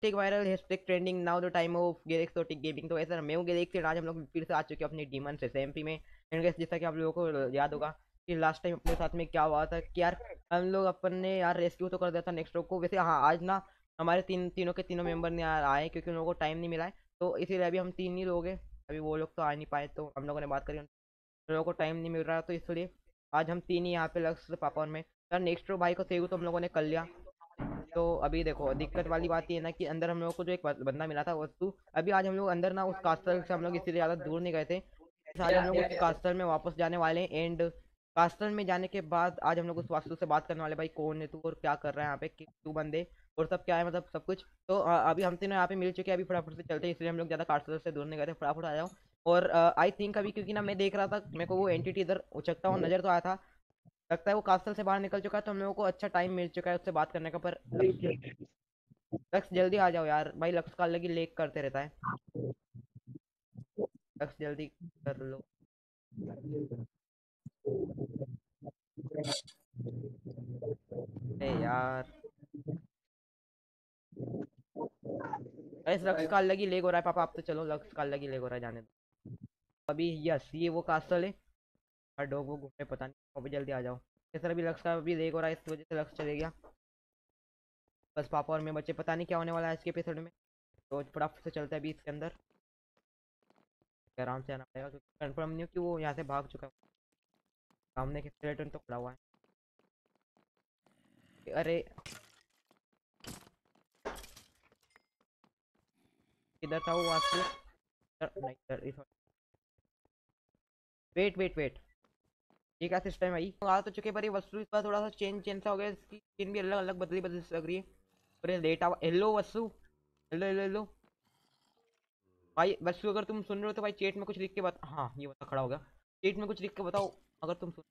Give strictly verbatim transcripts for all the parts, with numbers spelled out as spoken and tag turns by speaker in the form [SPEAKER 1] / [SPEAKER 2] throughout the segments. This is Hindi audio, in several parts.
[SPEAKER 1] Hashtag viral, hashtag trending, now the time of Galaxotic gaming. तो ऐसा मैं हूँ गैलेक्सी, आज हम लोग फिर से आ चुके हैं अपनी डीमन से एमपी में। एंड गाइस जैसा कि आप लोगों को याद होगा कि लास्ट टाइम अपने साथ में क्या हुआ था कि यार हम लोग अपन ने यार रेस्क्यू तो कर दिया था नेक्स्ट को। वैसे हाँ, आज ना हमारे तीन तीनों के तीनों मेंबर ने यार आए क्योंकि उन लोगों को टाइम नहीं मिला है, तो इसीलिए अभी हम तीन ही लोग हैं। अभी वो लोग तो आ नहीं पाए, तो हम लोगों ने बात करी, उन लोगों को टाइम नहीं मिल रहा, तो इसलिए आज हम तीन ही यहाँ पे लक्ष्य पापा और मैं। यार नेक्स्ट भाई को सेव तो हम लोगों ने कर लिया। तो अभी देखो दिक्कत वाली बात ये है ना कि अंदर हम लोगों को जो एक बंदा मिला था वस्तु, अभी आज हम लोग अंदर ना उस कास्टल से हम लोग इसीलिए ज़्यादा दूर नहीं गए थे। इस आज हम लोग उस कास्टल में वापस जाने वाले हैं। एंड कास्टल में जाने के बाद आज हम लोग उस वास्तु से बात करने वाले, भाई कौन है तू और क्या कर रहा है यहाँ पे, कि तू बंदे और सब क्या है, मतलब सब कुछ। तो अ, अभी हम तीनों यहाँ पे मिल चुके हैं, अभी फटाफट से चलते हैं, इसलिए हम लोग ज़्यादा कास्टल से दूर नहीं गए थे, फटाफट आ जाओ। और आई थिंक अभी क्योंकि ना मैं देख रहा था, मेरे को वो एंटिटी इधर उचकता हुआ नजर तो आया था, लगता है वो कास्टल से बाहर निकल चुका है, तो हम लोगों को अच्छा टाइम मिल चुका है उससे बात करने का। पर लक्ष्य लक्ष्य जल्दी आ जाओ यार भाई, लक्ष्य का अलग ही लेक करते रहता है। लक्ष्य जल्दी कर लो। अरे यार इस लक्ष्य का अलग ही लेग हो रहा है पापा, आप तो चलो, लक्ष्य का अलग ही लेग हो रहा है, जाने दो अभी। यस ये वो कास्टल है, और डॉग वो घूमने पता नहीं, अभी जल्दी आ जाओ। इस तरह भी लक्ष्य का भी लेग हो रहा है, इस वजह से लक्ष्य चले गया। बस पापा और मैं बच्चे, पता नहीं क्या होने वाला है इसके एपिसोड में, तो फटाफट से चलते हैं अभी इसके अंदर। आराम से आना पड़ेगा क्योंकि कंफर्म नहीं हो कि वो यहाँ से भाग चुका है। सामने के स्केलेटन तो खड़ा हुआ है। अरे किधर था वो वास्तु, नहीं इधर इस, वेट वेट वेट, ये क्या सिस्टम है भाई, आ तो चुके पर ये वस्तु इस बार थोड़ा सा चेंज चेंज सा हो गया, इसकी स्किन भी अलग अलग बदली बदली सी लग रही है। पर ये लेट आवा, हेलो वस्तु, हेलो हेलो हेलो भाई वस्तु, अगर तुम सुन रहे हो तो भाई चेट में कुछ लिख के बता। हाँ ये बता, खड़ा हो गया, चेट में कुछ लिख के बताओ अगर तुम सुन।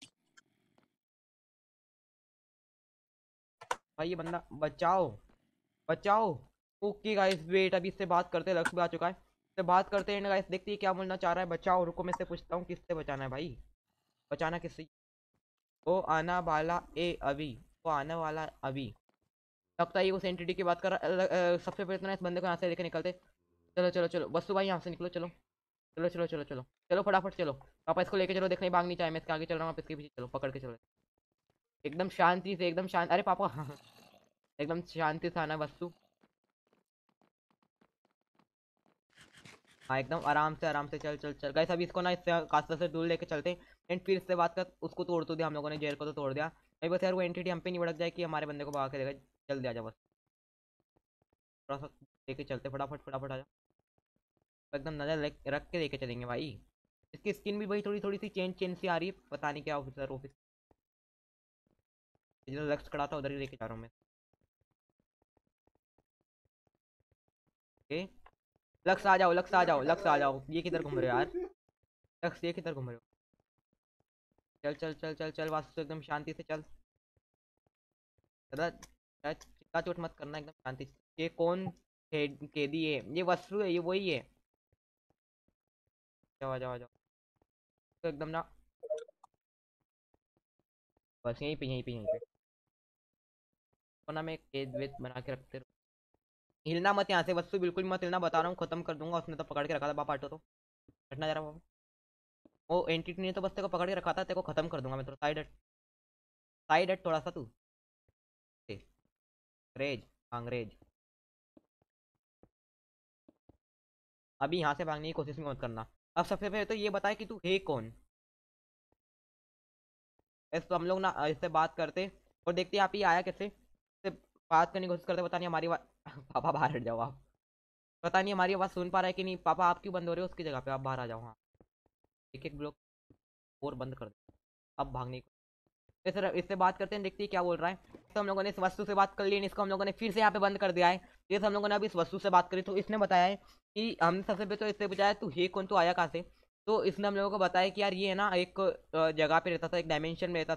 [SPEAKER 1] भाई ये बंदा बचाओ, बचाओ। ओके गाइस वेट, अभी इससे बात करते हैं, लक्ष्य भी आ चुका है, इससे बात करते हैं गाइस, देखते हैं क्या बोलना चाह रहा है। बचाओ, रुको मैं इससे पूछता हूँ किससे बचाना है भाई, बचाना किससे। वो आना वाला ए अभी, वो आने वाला अभी, लगता है ये उस एंटिटी की बात कर रहा है। सबसे पहले तो ना इस बंदे को यहाँ से लेके निकलते। चलो चलो चलो वस्तु भाई यहाँ से निकलो, चलो चलो चलो चलो चलो चलो फटाफट चलो। पापा इसको लेके चलो, देखने भाग नहीं चाहिए, मैं इसके आगे चल रहा हूँ, आप इसके पीछे चलो, पकड़ के चलो एकदम शांति से, एकदम शांत। अरे पापा एकदम शांति से आना वस्तु, हाँ एकदम आराम से आराम से, चल चल चल गाइस। अभी इसको ना इससे कास्टर से दूर लेके चलते हैं। एंड फिर इससे बात कर, उसको तोड़ तो दिया हम लोगों ने, जेल को तो तोड़ दिया भाई, बस यार वो एंटिटी हम पे नहीं भड़क जाए कि हमारे बंदे को भगा के देगा। जल्दी आ जा बस, थोड़ा सा लेके चलते, फटाफट फटाफट आ जा, एकदम नजर रख रख के लेके चलेंगे भाई। इसकी स्किन भी भाई थोड़ी थोड़ी सी चेंज चेंज सी आ रही है, पता नहीं क्या ऑफिसर ऑफिस, जिधर लक्ष्य खड़ा था उधर ही लेके जा रहा हूँ मैं। ओके लक्ष्य आ जाओ, लक्ष्य आ जाओ, लक्ष्य आ जाओ, ये किधर घूम रहे हो यार, लक्ष्य ये किधर घूम रहे हो। चल चल चल चल चल वास्तु एकदम शांति से चल, ज्यादा चिल्ला चोट मत करना, एकदम शांति से। ये कौन कैदी है, ये वस्तु है, ये वही है। जाओ आ जाओ आ जाओ, तो एकदम ना, बस यहीं पे यहीं पे यहीं पे, तो ना मैं कैद वेद बना के रखते रहो। हिलना मत यहाँ से वस्तु, बिल्कुल मत हिलना, बता रहा हूँ, खत्म कर दूंगा, उसने तो पकड़ के रखा था बाप आटो, तो हटना जरा वो वो एंटिटी ने तो बस तेरे को पकड़ के रखा था, तेरे को खत्म कर दूंगा मैं, तो साइड हट, साइड हट थोड़ा सा तू, अंग्रेज अंग्रेज। अभी यहाँ से भागने की कोशिश भी मत करना। अब सबसे पहले तो ये बताए कि तू है कौन। इस तो हम लोग ना इससे बात करते और देखते आप ही आया कैसे, इससे बात करने की कोशिश करते, पता नहीं हमारी आवाज पापा बाहर हट जाओ आप, पता नहीं हमारी आवाज़ सुन पा रहा है कि नहीं। पापा आप क्यों बंद हो रहे हो, उसकी जगह पे आप बाहर आ जाओ। हाँ एक एक ब्लॉक और बंद कर दो, अब भागने की। इस तरह इससे बात करते हैं, देखते हैं क्या बोल रहा है। तो हम लोगों ने इस वस्तु से बात कर ली, इसको हम लोगों ने फिर से यहाँ पे बंद कर दिया है। ये हम लोगों ने अभी इस वस्तु से बात करी, तो इसने बताया है कि हमने सबसे पहले तो इससे पूछा है तू ये कौन, तू आया कहाँ से। तो इसने हम लोगों को बताया कि यार ये है ना एक अ, जगह पे रहता था, एक डायमेंशन में रहता था,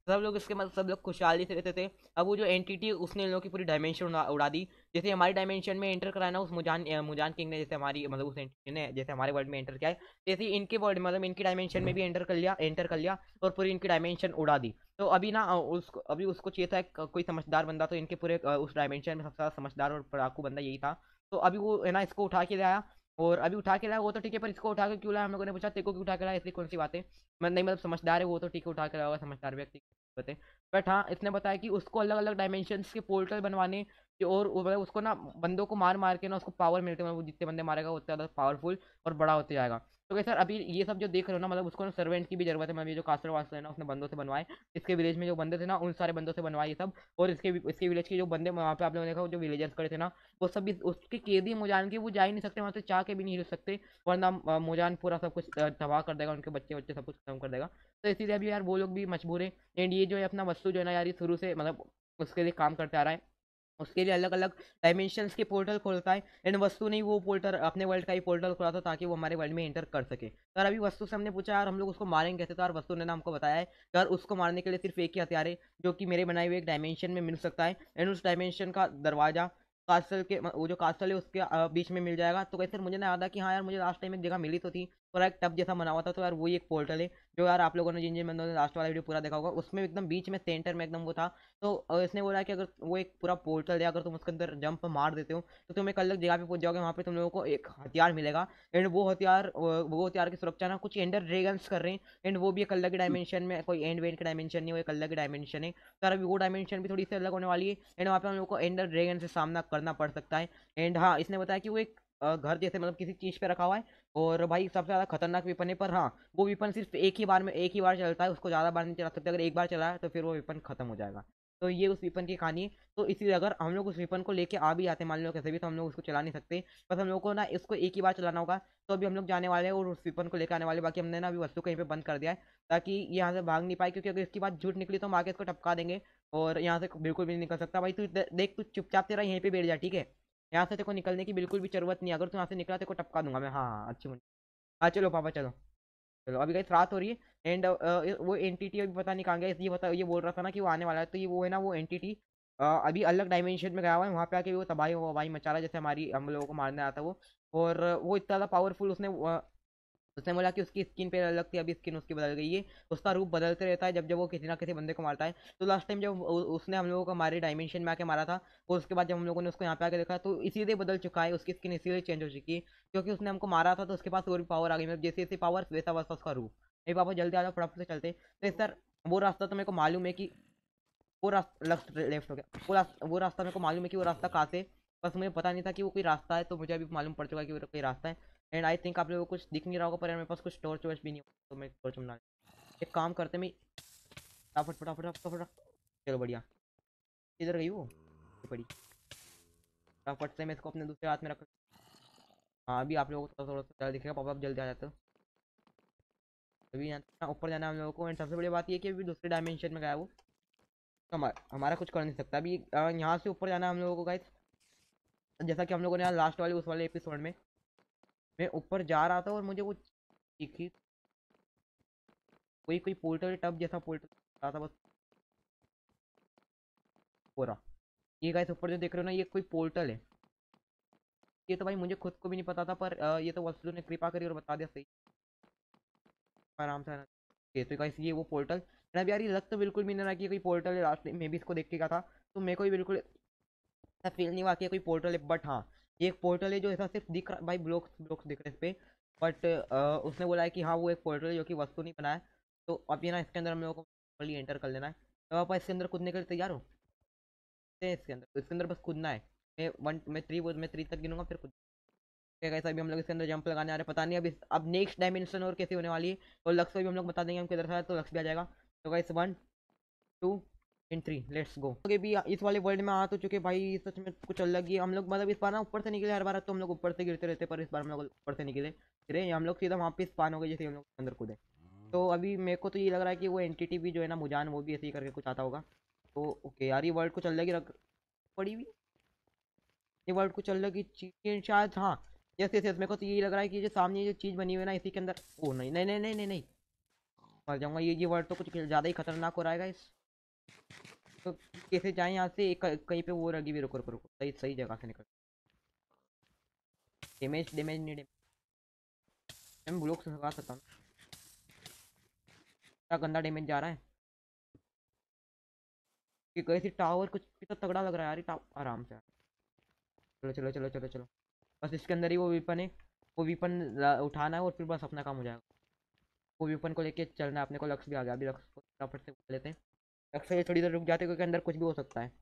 [SPEAKER 1] सब लोग इसके मतलब सब लोग खुशहाली से रहते थे। अब वो जो एंटिटी उसने इन लोगों की पूरी डायमेंशन उड़ा, उड़ा दी। जैसे हमारी डायमेंशन में एंटर कराया ना उस मुजान अ, मुजान किंग ने, जैसे हमारी मतलब उस एंटिटी ने जैसे हमारे वर्ल्ड में एंटर किया है, जैसे ही इनके वर्ल्ड मतलब इनकी डायमेंशन में भी एंटर कर लिया एंटर कर लिया और पूरी इनकी डायमेंशन उड़ा दी। तो अभी ना अ, उसको अभी उसको चाहिए था एक, कोई समझदार बंदा, तो इनके पूरे अ, उस डायमेंशन में सबसे ज्यादा समझदार और पढ़ाकू बंदा यही था। तो अभी वो है ना इसको उठा के लाया, और अभी उठा के लाया वो तो ठीक है, पर इसको उठा के क्यों लाया हम लोगों ने पूछा, तेरे को क्यों उठा के लाया, ऐसी कौन सी बात है। मतलब नहीं, मतलब समझदार है वो तो ठीक है, उठा के लाया होगा समझदार व्यक्ति बते। बट हाँ, इसने बताया कि उसको अलग अलग डायमेंशंस के पोर्टल बनवाने कि और वो- मतलब उसको ना बंदों को मार मार के ना उसको पावर मिलते, मतलब वो जितने बंदे मारेगा उतना ज़्यादा पावरफुल और बड़ा होते जाएगा। तो क्या सर अभी ये सब जो देख रहे हो ना, मतलब उसको ना सर्वेंट की भी जरूरत है, मतलब ये जो कास्टर वास्टर है ना उसने बंदों से बनवाए, इसके विलेज में जो बंदे थे ना उन सारे बंदों से बनवाए ये सब। और इसके इसके विलेज के जो बंदे वहाँ पे आप लोगों ने देखा, वो जो विलेजर्स खड़े थे ना, वो सब भी उसके कैदी मुजान के, वो जा ही नहीं सकते वहाँ से, चाह के भी नहीं हिल सकते, वरना अ, मुजान पूरा सब कुछ अ, तबाह कर देगा, उनके बच्चे बच्चे सब कुछ खत्म कर देगा। तो इसीलिए अभी यार वो लोग भी मजबूर है। एंड ये जो है अपना वस्तु जो है ना यार, ये शुरू से मतलब उसके लिए काम करते आ रहा है, उसके लिए अलग अलग डायमेंशंस के पोर्टल खोलता है। एंड वस्तु नहीं, वो पोर्टल अपने वर्ल्ड का ही पोर्टल खोला था ताकि वो हमारे वर्ल्ड में एंटर कर सके। तो यार अभी वस्तु से हमने पूछा यार हम लोग उसको मारेंगे कैसे, तो यार वस्तु ने ना हमको बताया है कि यार उसको मारने के लिए सिर्फ एक ही हथियार है जो कि मेरे बनाए हुए एक डायमेंशन में मिल सकता है। एंड उस डायमेंशन का दरवाजा कास्टल के वो जो कास्टल है उसके अ, बीच में मिल जाएगा। तो कैसे मुझे ना याद है कि हाँ यार मुझे लास्ट टाइम एक जगह मिली तो थी, थोड़ा एक टब जैसा बना हुआ था, तो यार वही एक पोर्टल है जो यार आप लोगों ने जिन जिन बंदों ने लास्ट वाला वीडियो पूरा देखा होगा उसमें एकदम बीच में सेंटर में एकदम वो था। तो अ, इसने बोला कि अगर वो एक पूरा पोर्टल है, अगर तुम उसके अंदर जंप मार देते हो तो तुम एक अलग जगह पे पहुंच जाओगे, वहाँ पे तुम लोगों को एक हथियार मिलेगा। एंड वो हथियार अ, वो हथियार की सुरक्षा ना कुछ एंडर ड्रैगन्स कर रहे हैं। एंड वो भी एक अलग डायमेंशन में, कोई एंड वेंड का डायमेंशन नहीं, वो एक अलग डायमेंशन है। तो यार अभी वो डायमेंशन भी थोड़ी सी अलग होने वाली है। एंड वहाँ पे हम लोग को एंडर ड्रैगन से सामना करना पड़ सकता है। एंड हाँ, इसने बताया कि वो एक अ, घर जैसे मतलब किसी चीज़ पे रखा हुआ है, और भाई सबसे ज़्यादा खतरनाक विपन है। पर हाँ, वो विपन सिर्फ एक ही बार में एक ही बार चलता है, उसको ज़्यादा बार नहीं चला सकते, अगर एक बार चला है तो फिर वो विपन खत्म हो जाएगा। तो ये उस विपन की कहानी है। तो इसीलिए अगर हम लोग उस विपन को लेके आ भी आते मान लो कैसे भी, तो हम लोग उसको चला नहीं सकते, बस हम लोग को ना इसको एक ही बार चलाना होगा। तो अभी हम लोग जाने वाले हैं और उस विपन को लेकर आने वाले, बाकी हमने ना अभी वस्तु कहीं पे बंद कर दिया है ताकि ये यहाँ से भाग नहीं पाए, क्योंकि अगर इसकी बात झूठ निकली तो हम आगे इसको टपका देंगे और यहाँ से बिल्कुल भी नहीं निकल सकता। भाई तू दे- देख, तू चुपचाप तेरा यहीं पे बैठ जा, ठीक है। यहाँ से तेरे को निकलने की बिल्कुल भी जरूरत नहीं है, अगर तू यहाँ से निकला तेरे को टपका दूंगा मैं। हाँ हाँ, अच्छी मुझे। हाँ चलो पापा चलो। चलो अभी गाइस रात हो रही है। एंड वो एंटिटी अभी पता नहीं कहाँ गया, ये बता ये बोल रहा था ना कि वो आने वाला है, तो ये वो है ना वो एंटिटी अभी अलग डायमेंशन में गया हुआ है, वहाँ पे आके भी वो तबाही वबाही मचा रहा है, जैसे हमारी हम लोगों को मारने आता वो। और वो इतना ज़्यादा पावरफुल उसने अ, उसने बोला कि उसकी स्किन पे अलग थी, अभी स्किन उसकी बदल गई है। उसका रूप बदलते रहता है जब जब वो किसी ना किसी बंदे को मारता है। तो लास्ट टाइम जब उ- उसने हम लोगों को हमारे डायमेंशन में आके मारा था, और उसके बाद जब हम लोगों ने उसको यहाँ पे आके देखा तो इसीलिए बदल चुका है, उसकी स्किन इसीलिए चेंज हो चुकी है क्योंकि उसने हमको मारा था, तो उसके पास और भी पावर आ गई, मतलब जैसे जैसे पावर वैसा वैसा उसका रूप। नहीं पापा जल्दी आ जाओ, फटाफट से चलते। तो सर वो रास्ता तो मेरे को मालूम है कि वो रास्ता लेफ्ट लेफ्ट हो गया, वो रास्ता वो रास्ता मेरे को मालूम है कि वो रास्ता कहाँ से, बस मुझे पता नहीं था कि वो कोई रास्ता है, तो मुझे अभी मालूम पड़ चुका है कि वो कोई रास्ता है। एंड आई थिंक आप लोगों को कुछ दिख नहीं रहा होगा, पर यार मेरे पास कुछ टॉर्च वॉर्च भी नहीं होगा, तो मैं टॉर्च बना एक काम करते मैं फटाफट फटाफट फटाफट फटाफट। चलो बढ़िया। इधर गई वो, ये पड़ी। फटाफट से मैं इसको अपने दूसरे हाथ में रख। हाँ अभी आप लोगों को थोड़ा थोड़ा सा दिखेगा, पापा आप जल्दी आ जाते हो। अभी यहाँ ऊपर जाना है हम लोगों को। एंड सबसे बड़ी बात ये है कि अभी दूसरे डायमेंशन में गया है वो, तो हमारा हमारा कुछ कर नहीं सकता अभी। अ, यहाँ से ऊपर जाना है हम लोगों को गाइस, जैसा कि हम लोगों ने यहाँ लास्ट वाले उस वाले एपिसोड में, मैं ऊपर जा रहा था और मुझे वो दिखी कोई कोई पोर्टल टब जैसा पोर्टल रहा था बस पूरा। ये गाइस ऊपर जो देख रहे हो ना, ये कोई पोर्टल है। ये तो भाई मुझे खुद को भी नहीं पता था, पर अ, ये तो वस्तु ने कृपा करी और बता दिया सही आराम से। ये तो गाइस ये वो पोर्टल है यार, ये लग तो बिल्कुल भी नहीं रहा कि ये कोई पोर्टल है, लास्ट में भी इसको देख के गया था तो मेरे को भी बिल्कुल ऐसा फील नहीं हुआ कि ये कोई पोर्टल है। बट हाँ, ये एक पोर्टल है जो ऐसा सिर्फ दिख रहा भाई, ब्लॉक्स ब्लॉक्स दिख रहे हैं इस पे। बट उसने बोला है कि हाँ वो एक पोर्टल है जो कि वस्तु नहीं बनाया। तो अब ये ना इसके अंदर हम लोगों को एंटर कर लेना है। तो आप इसके अंदर कूदने के लिए तैयार हो? हैं इसके अंदर, इसके अंदर बस कूदना है। मैं वन मैं थ्री मैं थ्री तक गिनूंगा फिर कूद। ठीक है, अभी हम लोग इसके अंदर जंप लगाने आ रहे हैं, पता नहीं अब इस अब नेक्स्ट डायमेंशन और कैसे होने वाली है। और लक्ष्य को भी हम लोग बता देंगे हम किधर से आए, तो लक्ष्य भी आ जाएगा। तो guys one two in three let's go. आगे भी इस वाले वर्ल्ड में आ तो चुके भाई, सच में कुछ अलग ही हम लोग, मतलब इस बार ना ऊपर से निकले, हर बार तो हम लोग ऊपर से गिरते रहते, पर इस बार हम लोग ऊपर से निकले गिरे हम लोग सीधा वहाँ पे स्पान हो गए जैसे हम लोग अंदर कूदे। तो अभी मेरे को तो ये लग रहा है कि वो एंटिटी भी जो है ना मुजान, वो भी ऐसे ही करके कुछ आता होगा। तो ओके यार, ये वर्ल्ड कुछ अलग ही रख पड़ी हुई, ये वर्ल्ड कुछ अलग ही चीज शायद। हाँ यस यस यस, मेरे को तो यही लग रहा है कि ये जो सामने ये जो चीज़ बनी हुई है ना इसी के अंदर। ओ नहीं नहीं नहीं नहीं नहीं नहीं, मर जाऊंगा। ये ये वर्ड तो कुछ ज़्यादा ही खतरनाक हो रहा है गाइस। तो कैसे जाए यहाँ से, एक कहीं पे वो लगी भी, रुको रुको रुको, सही सही जगह से निकल। डैमेज डैमेज नहीं, डैमेज मैं ब्लॉक से लगा सकता हूँ। क्या गंदा डैमेज जा रहा है कि कैसी टावर, कुछ भी तो तगड़ा लग रहा है यार ये टावर। आराम से चलो चलो चलो चलो चलो, बस इसके अंदर ही वो वीपन है, वो वीपन उठाना है और फिर बस अपना काम हो जाएगा। वो वीपन को लेके चलना है अपने को। लक्ष्य भी आ गया, अभी लक्ष्य को फटाफट से उठा लेते हैं। लक्ष्य ये थोड़ी देर रुक जाते हैं क्योंकि अंदर कुछ भी हो सकता है।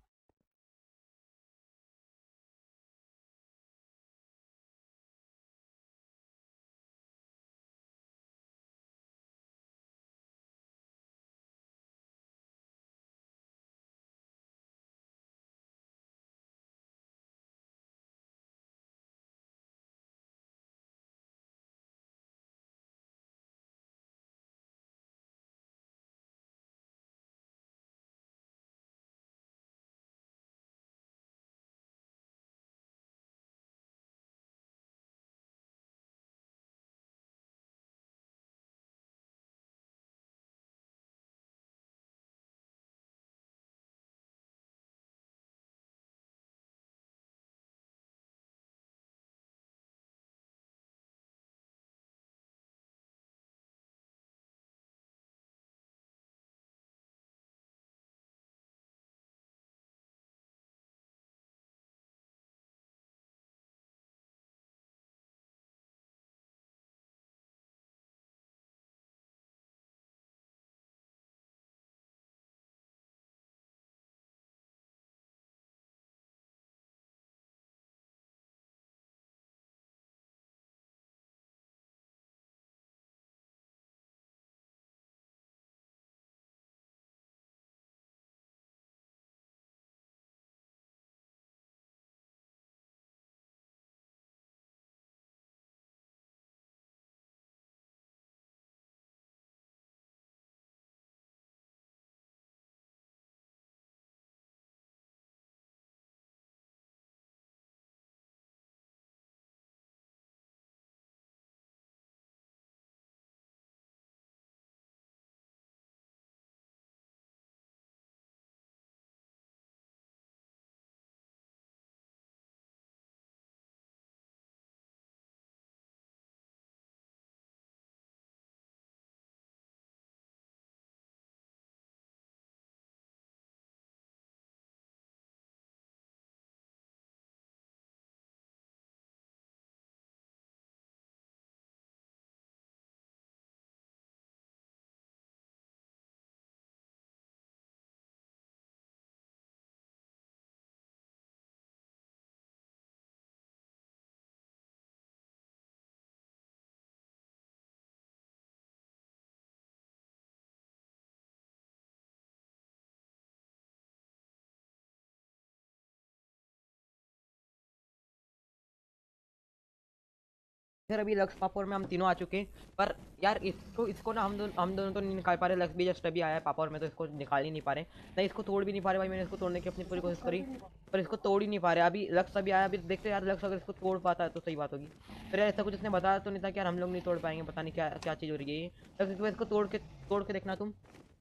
[SPEAKER 1] फिर अभी लक्स पापड़ में हम तीनों आ चुके हैं। पर यार इसको इसको ना हम दोनों हम दोनों तो नहीं निकाल पा रहे। लक्स भी जस्ट अभी आया है पापड़ में, तो इसको निकाल ही नहीं पा रहे। नहीं इसको तोड़ भी नहीं पा रहे भाई, मैंने इसको तोड़ने की अपनी पूरी कोशिश करी पर इसको तोड़ ही नहीं पा रहे। अभी लक्स अभी आया, अभी देखते यार लक्स अगर इसको तोड़ पाता है तो सही बात होगी। फिर यार ऐसा कुछ इसने बताया तो नहीं था कि यार हम लोग नहीं तोड़ पाएंगे, पता नहीं क्या क्या चीज़ हो रही है ये। लक्स एक बार इसको तोड़ के तोड़ के देखना तुम,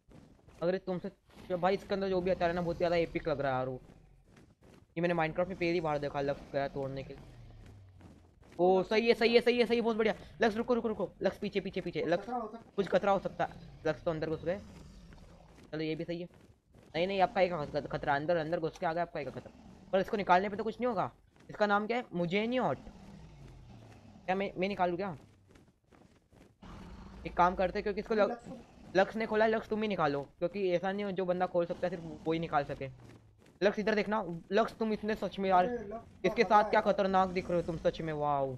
[SPEAKER 1] अगर तुमसे जो भाई इसके अंदर जो भी आता है ना बहुत ज़्यादा एपिक लग रहा है यार वो। ये मैंने माइनक्राफ्ट में पहली बार देखा लक्स गया तोड़ने के लिए। ओ सही है सही है सही है सही है, बहुत बढ़िया। लक्स रुको रुको रुको, लक्स पीछे पीछे पीछे, लक्स कुछ खतरा हो सकता है। लक्स तो अंदर घुस गए, चलो ये भी सही है। नहीं नहीं आपका एक खत- खतरा, अंदर अंदर घुस के आ गया आपका एक खतरा। पर इसको निकालने पे तो कुछ नहीं होगा। इसका नाम क्या है, मुझे नहीं हॉट, क्या मैं मैं निकालूँ क्या? एक काम करते क्योंकि इसको लग, लक्स ने खोला है, लक्स तुम ही निकालो क्योंकि ऐसा नहीं हो जो बंदा खोल सकता है सिर्फ वो ही निकाल सके। लक्स इधर देखना, लक्स तुम इतने सच में यार इसके साथ क्या खतरनाक दिख रहे हो तुम सच में, wow.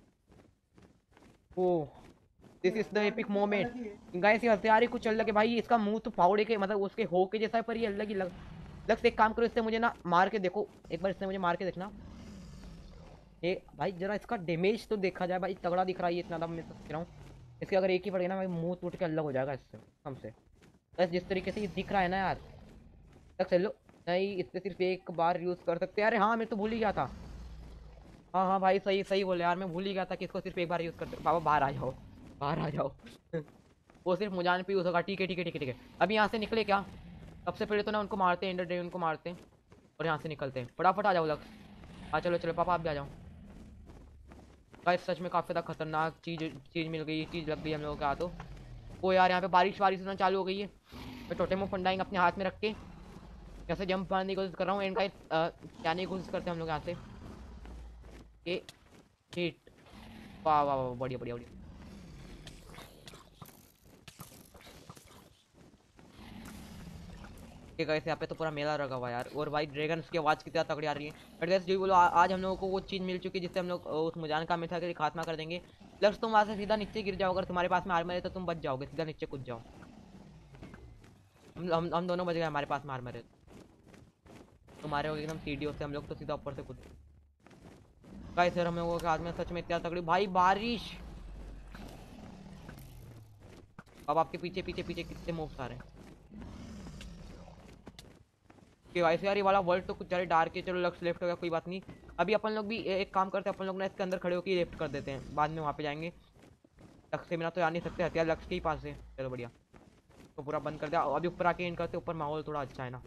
[SPEAKER 1] Oh this is the epic moment guys. ये हथियार ही कुछ अलग है भाई, इसका मुंह तो फावड़े के मतलब उसके हो के जैसा है पर ये अलग ही लग। लक्स एक काम करो, इससे मुझे ना मार के देखो एक बार, इससे मुझे मार के देखना। ये भाई जरा इसका डैमेज तो देखा जाए भाई, तगड़ा दिख रहा है ये इतना, मैं तो सोच रहा हूँ इसके अगर एक ही पड़ेगा ना भाई मुंह टूट के अलग हो जाएगा इससे हमसे। बस जिस तरीके से ये दिख रहा है ना यार। लक्स हेलो, नहीं इससे सिर्फ एक बार यूज़ कर सकते हैं। अरे हाँ मैं तो भूल ही गया था। हाँ हाँ भाई सही सही बोले यार, मैं भूल ही गया था कि इसको सिर्फ एक बार यूज़ करते। बाबा बाहर आ जाओ, बाहर आ जाओ वो सिर्फ मुजान पे यूज़ होगा। ठीक है ठीक है ठीक है ठीक है, अभी यहाँ से निकले क्या? सबसे पहले तो ना उनको मारते हैं, एंडर ड्रैगन को मारते हैं और यहाँ से निकलते हैं। फटाफट आ जाओ लक्स। हाँ चलो चलो पापा आप भी आ जाओ। गाइस सच में काफ़ी ज़्यादा खतरनाक चीज़ चीज़ मिल गई, चीज़ लग गई हम लोगों के हाथों। ओ यार यहाँ पे बारिश वारिश होना चालू हो गई है। मैं टोटे मुँह फंडाएंगे अपने हाथ में रख के कैसे जंप मारने की कोशिश कर रहा हूँ, एंड गाइस जाने की कोशिश करते हैं हम लोग यहाँ से। ये हिट। वाह वाह वाह बढ़िया बढ़िया बढ़िया। ठीक है यहाँ पे तो पूरा मेला लगा हुआ है यार। और भाई ड्रैगन्स की आवाज़ कितना तगड़ी आ रही है। बट गैस जो भी बोलो, आ- आज हम लोगों को वो चीज़ मिल चुकी है जिससे हम लोग अ, उस मुजान का मिठा के खात्मा कर देंगे। प्लस तुम वहाँ से सीधा नीचे गिर जाओ, अगर तुम्हारे पास में आर्मर है तो तुम बच जाओगे, सीधा नीचे कूद जाओ। हम हम हम दोनों बच गए, हमारे पास में आर्मर है। तुम्हारे हो एकदम सीढ़ियों से, हम लोग तो सीधा ऊपर से कूद। गाइस सर हम लोगों के हाथ में सच में इतना तगड़ी भाई बारिश। अब आपके पीछे पीछे पीछे कितने मूव्स आ रहे हैं कि वैसे यार ये वाला वर्ल्ड तो कुछ ज़्यादा डार्क है। चलो लक्स लेफ्ट हो गया, कोई बात नहीं। अभी अपन लोग भी ए- एक काम करते हैं, अपन लोग ना इसके अंदर खड़े होकर लेफ्ट कर देते हैं, बाद में वहाँ पे जाएंगे। लक्स से बिना तो जा नहीं सकते, हथियार लक्स के ही पास है। चलो बढ़िया, तो पूरा बंद कर दिया। अभी ऊपर आके इन करते, ऊपर माहौल थोड़ा अच्छा है ना।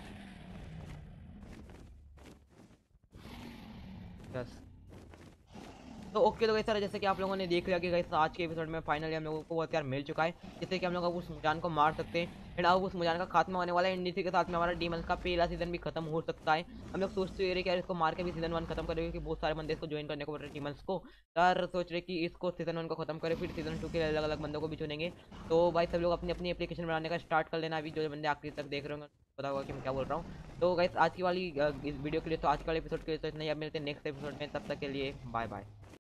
[SPEAKER 1] यस। तो ओके तो गई सर, जैसे कि आप लोगों ने देख लिया कि गई आज के एपिसोड में फाइनली हम लोगों को वो हथियार मिल चुका है, जिससे कि हम लोग अब उस मुजान को मार सकते हैं। एंड अब उस मुजान का खात्मा होने वाला है। एंड इसी के साथ में हमारा डीमंस का पहला सीजन भी खत्म हो सकता है। हम लोग सोचते रहे कि यार इसको मार के भी सीजन वन खत्म करेंगे, क्योंकि बहुत सारे बंदे इसको ज्वाइन करने को बोल रहे डीमंस को। यार सोच रहे कि इसको सीजन वन को खत्म करें, फिर सीजन टू के अलग अलग बंदों को भी चुनेंगे। तो भाई सब लोग अपनी अपनी एप्लीकेशन बनाने का स्टार्ट कर लेना। अभी जो बंदे आखिरी तक देख रहे होंगे पता होगा कि मैं क्या बोल रहा हूँ। तो गाइस आज की वाली अ, इस वीडियो के लिए, तो आज के वाले एपिसोड के लिए तो इतना ही। अब मिलते हैं नेक्स्ट एपिसोड में, तब तक के लिए बाय बाय।